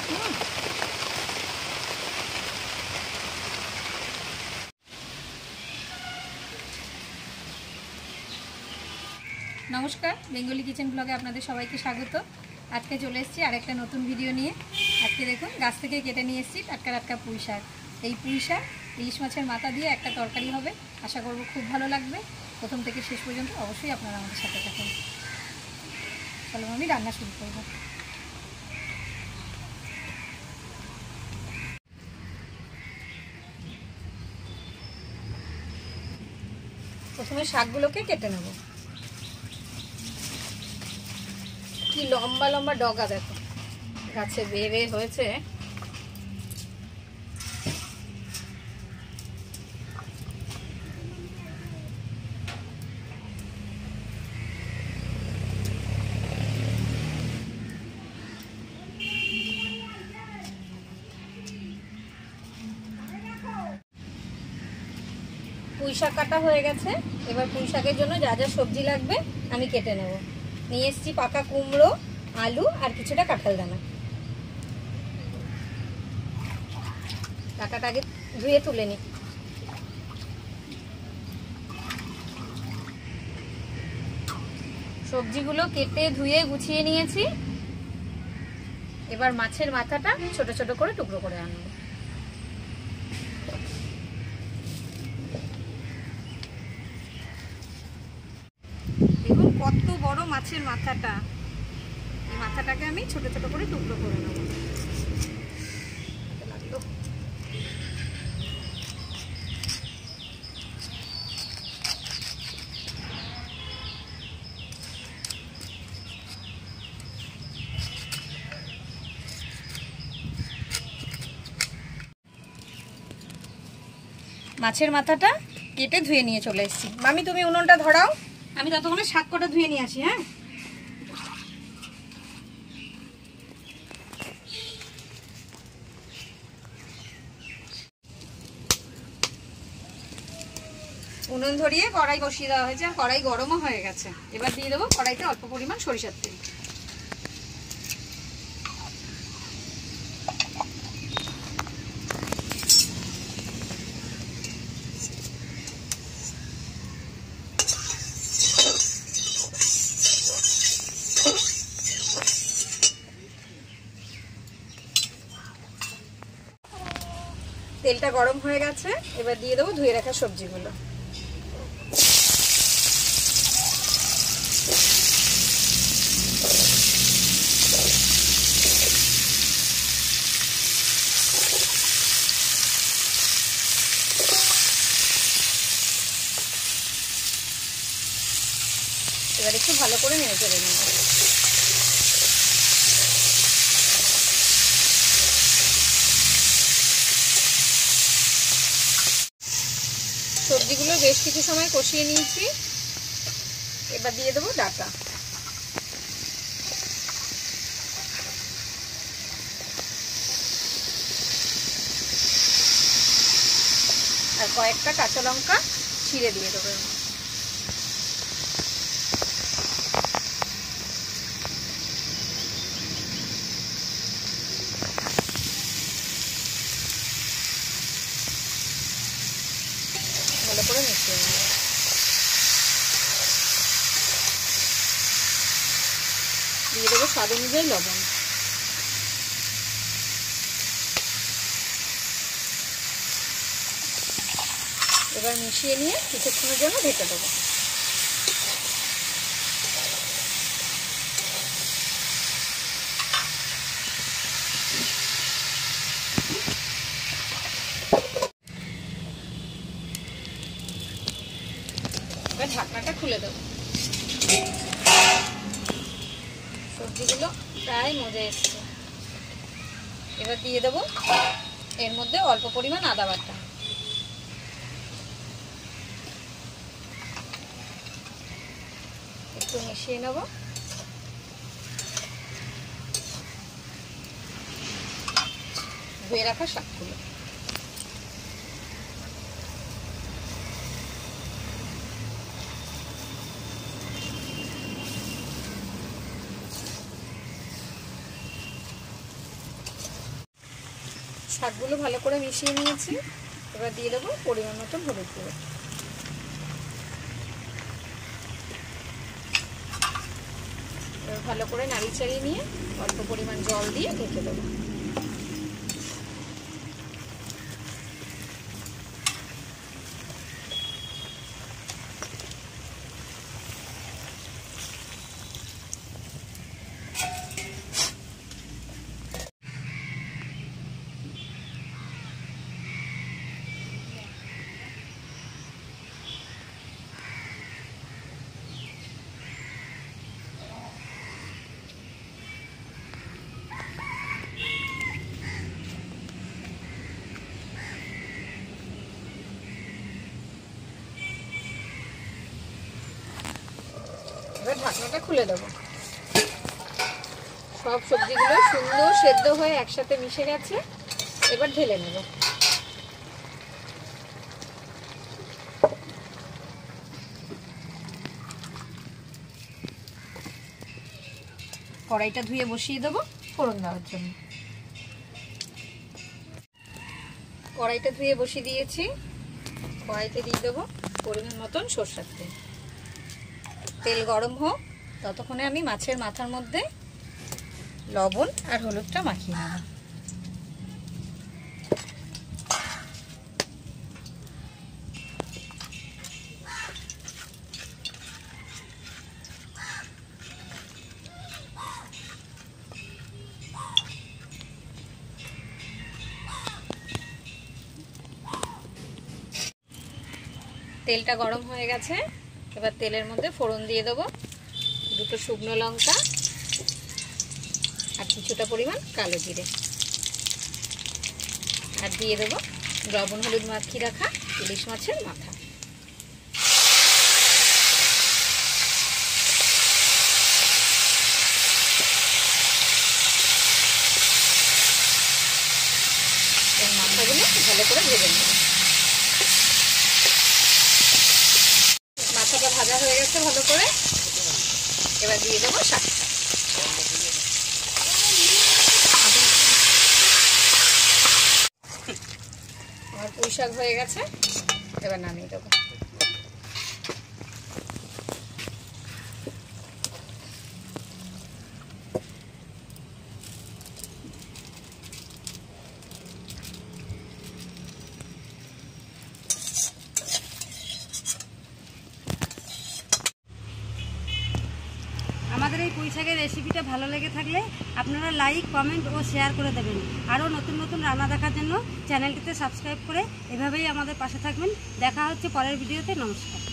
नमस्कार बेंगली किचेन ब्लगे आपनादेर सबाइके स्वागत। आज के चले एसेछि आरेकटा नतून भिडियो निये। आज के देखुन गाछ थेके केटे निये एसेछि टाटका टाटका पुঁই শাক। এই পুঁই শাক ইলিশ মাছের মাথা দিয়ে একটা তরকারি হবে, आशा करब खूब भालो लागबे। प्रथम थेके शेष पर्यन्त अवश्यई आपनारा आमादेर साथे थाकुन। चलो आमि रान्ना शुरू करब। प्रथमे শাকগুলোকে केटे नेब। কি লম্বা লম্বা ডগা দেখো গাছে বেয়ে বেয়ে হয়েছে। পুঁই শাক কাটা হয়ে গেছে। এবার পুঁই শাকের জন্য যা যা সবজি লাগবে আমি কেটে নেব। নিয়ে এসেছি পাকা কুমড়ো, আলু আর কিছুটা কাঁঠাল দানা। ডাটাটা আগে ধুয়ে তুলে নিই। সবজিগুলো কেটে ধুয়ে গুছিয়ে নিয়েছি। এবার মাছের মাথাটা ছোট ছোট করে টুকরো করে আনবো। দেখুন কত বড় মাছের মাথাটা। এই মাথাটাকে আমি ছোট ছোট করে টুকরো করে নেব। মাছের মাথাটা কেটে ধুয়ে নিয়ে চলে এসেছি। মামি তুমি উনুনটা ধরাও, আমি ততক্ষণে শাক কটা ধুয়ে নিয়ে আসি। হ্যাঁ, উনুন ধরিয়ে কড়াই বসিয়ে দেওয়া হয়েছে আর কড়াই গরমও হয়ে গেছে। এবার দিয়ে দেবো কড়াইতে অল্প পরিমাণ সরিষার তেল। তেলটা গরম হয়ে গেছে। এবার দিয়ে দেবো ধুয়ে রাখা সবজিগুলো। এবার একটু ভালো করে নেড়ে চেড়ে নেব। সবজিগুলো বেশ কিছু সময় কষিয়ে নিয়েছি। এবার দিয়ে দেবো ডাটা। আর কয়েকটা কাঁচা লঙ্কা ছিঁড়ে দিয়ে দেবো। ভালো করে মিশিয়ে নেব। দিয়ে দেবো স্বাদ অনুযায়ী লবণ। এবার মিশিয়ে নিয়ে কিছুক্ষণের জন্য ঢেকে দেবো। ঢাকনাটা খুলে দেব। সবজিগুলো প্রায় মজে এসছে। এবার দিয়ে দেবো এর মধ্যে অল্প পরিমাণ আদা বাটা। একটু মিশিয়ে নেব। ধুয়ে রাখা শাকগুলো শাকগুলো ভালো করে মিশিয়ে নিয়েছি। এবার দিয়ে দেবো পরিমাণ মতো হলুদ গুঁড়ো। এবার ভালো করে নাড়ি চাড়িয়ে নিয়ে অল্প পরিমাণ জল দিয়ে ঢেকে দেবো। এবার ঢাকনাটা খুলে দেবো। সব সবজিগুলো সুন্দর সেদ্ধ হয়ে একসাথে মিশে গেছে। এবার ঢেলে নেব। কড়াইটা ধুয়ে বসিয়ে দেবো ফোড়ন দেওয়ার জন্য। কড়াইটা ধুয়ে বসিয়ে দিয়েছি। কড়াইতে দিয়ে দেবো পরিমাণ মতন সরষের তেল। তেল গরম হোক, ততক্ষণে আমি মাছের মাথার মধ্যে লবণ আর হলুদটা মাখিয়ে নেব। তেলটা গরম হয়ে গেছে। এবার তেলের মধ্যে ফোড়ন দিয়ে দেবো দুটো শুকনো লঙ্কা আর কিছুটা পরিমাণ কালো জিরে, আর দিয়ে দেবো লবণ হলুদ মাখিয়ে রাখা ইলিশ মাছের মাথা। এই মাথাগুলো ভালো করে ভেজে নেব। মাথাটা ভাজা হয়ে গেছে ভালো করে। এবার দিয়ে দেবো শাকটা। আমার পুঁই শাক হয়ে গেছে, এবার নামিয়ে দেবো। আমাদের এই পুঁই শাকের রেসিপিটা ভালো লেগে থাকলে আপনারা লাইক, কমেন্ট ও শেয়ার করে দেবেন। আরও নতুন নতুন রান্না দেখার জন্য চ্যানেলটিতে সাবস্ক্রাইব করে এভাবেই আমাদের পাশে থাকবেন। দেখা হচ্ছে পরের ভিডিওতে। নমস্কার।